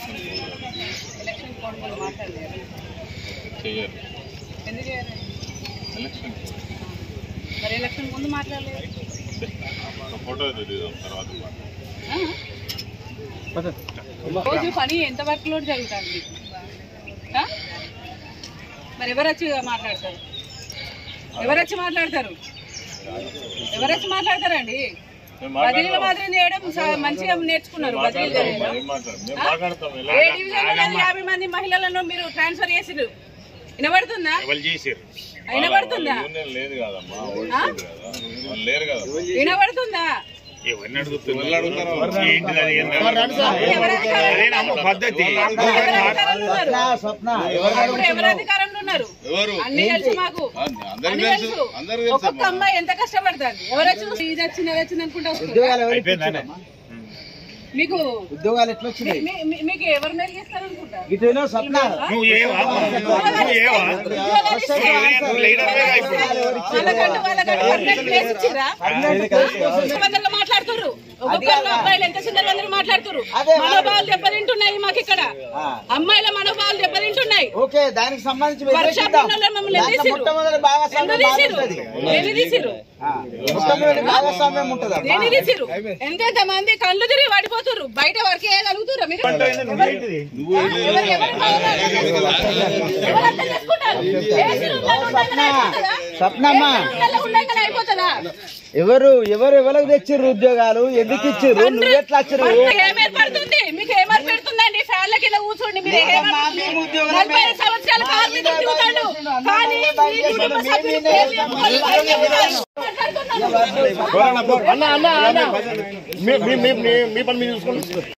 Election code గురించి మాట్లాడలేదు చేయరు ఎందుకు చేయరు ఎలక్షన్ మరి ఎలక్షన్ ముందు మాట్లాడలేదు ఫోటో తీద్దాం తర్వాత రోజు పని ఎంత వర్క్ లోడ్ జరుగుతుంది మరి ఎవరు వచ్చి మాట్లాడతారు ఎవరు వచ్చి మాట్లాడతారండి బదిలీల మాత్రం చేయడం మంచిగా నేర్చుకున్నారు బదిలీలు చేయడం ఏ డివిజన్ 50 మంది మహిళలను మీరు ట్రాన్స్ఫర్ చేసిరు వినబడుతుందా వినబడుతుందా ఎవరు అధికారంలో ఉన్నారు అన్ని తెలుసు మాకు ఒక్కొక్క అమ్మాయి ఎంత కష్టపడుతుంది ఎవరు వచ్చి ఇది వచ్చింది అది వచ్చింది అనుకుంటా వస్తుంది మీకు ఉద్యోగాలు ఎట్లా వచ్చినాయి మీకు ఎవరు మెరిగిస్తారు అనుకుంటా మాట్లాడుతున్నారు ఒక్కొక్కరు అబ్బాయిలు ఎంత సుందరంగా అందరూ మాట్లాడుతున్నారు మనోభావాలు దెబ్బతింటున్నాయి మాకు ఇక్కడ అమ్మాయిల మనోభావాలు దెబ్బతింటున్నాయి దానికి సంబంధించి ఎంతెంత మంది కళ్ళు తిరిగి పడిపోతున్నారు బయట వరకు వేయగలుగుతారు మీరు అయిపోతుందా ఎవరికి తెచ్చిర్రు ఉద్యోగాలు ఎందుకు ఇచ్చిర్రు నువ్వు ఎట్లా వచ్చిర్రు ఏమేర్పడుతుంది మీకు ఏమేర్పెడుతుందండి ఫ్యాన్ల కింద కూర్చోండి మీరు 40 సంవత్సరాలు కార్మికులు తిరుగుతాడు కానీ మీ పని మీరు చూసుకోండి.